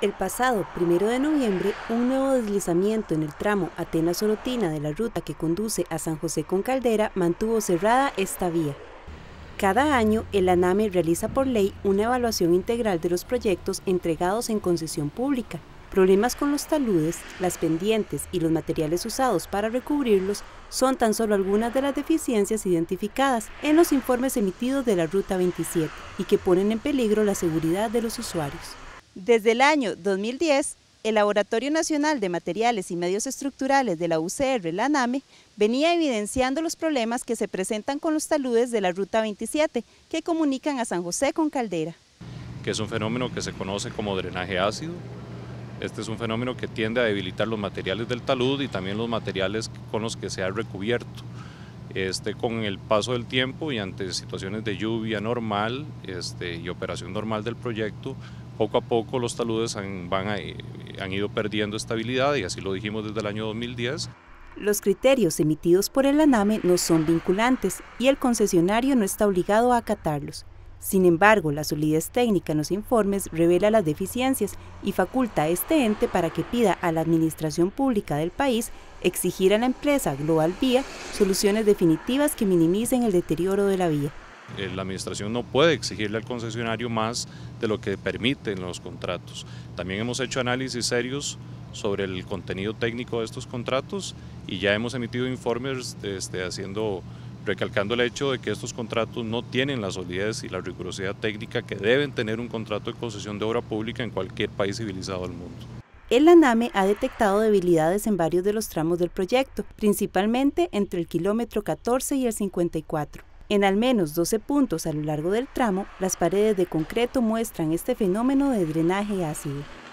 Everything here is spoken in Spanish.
El pasado 1 de noviembre, un nuevo deslizamiento en el tramo Atenas-Orotina de la ruta que conduce a San José con Caldera mantuvo cerrada esta vía. Cada año, el ANAME realiza por ley una evaluación integral de los proyectos entregados en concesión pública. Problemas con los taludes, las pendientes y los materiales usados para recubrirlos son tan solo algunas de las deficiencias identificadas en los informes emitidos de la Ruta 27 y que ponen en peligro la seguridad de los usuarios. Desde el año 2010, el Laboratorio Nacional de Materiales y Medios Estructurales de la UCR, la ANAME, venía evidenciando los problemas que se presentan con los taludes de la Ruta 27 que comunican a San José con Caldera. Que es un fenómeno que se conoce como drenaje ácido. Este es un fenómeno que tiende a debilitar los materiales del talud y también los materiales con los que se ha recubierto. Con el paso del tiempo y ante situaciones de lluvia normal y operación normal del proyecto, poco a poco los taludes han ido perdiendo estabilidad y así lo dijimos desde el año 2010. Los criterios emitidos por el ANAME no son vinculantes y el concesionario no está obligado a acatarlos. Sin embargo, la solidez técnica en los informes revela las deficiencias y faculta a este ente para que pida a la administración pública del país exigir a la empresa Global Vía soluciones definitivas que minimicen el deterioro de la vía. La administración no puede exigirle al concesionario más de lo que permiten los contratos. También hemos hecho análisis serios sobre el contenido técnico de estos contratos y ya hemos emitido informes recalcando el hecho de que estos contratos no tienen la solidez y la rigurosidad técnica que deben tener un contrato de concesión de obra pública en cualquier país civilizado del mundo. El ANAME ha detectado debilidades en varios de los tramos del proyecto, principalmente entre el kilómetro 14 y el 54. En al menos 12 puntos a lo largo del tramo, las paredes de concreto muestran este fenómeno de drenaje ácido.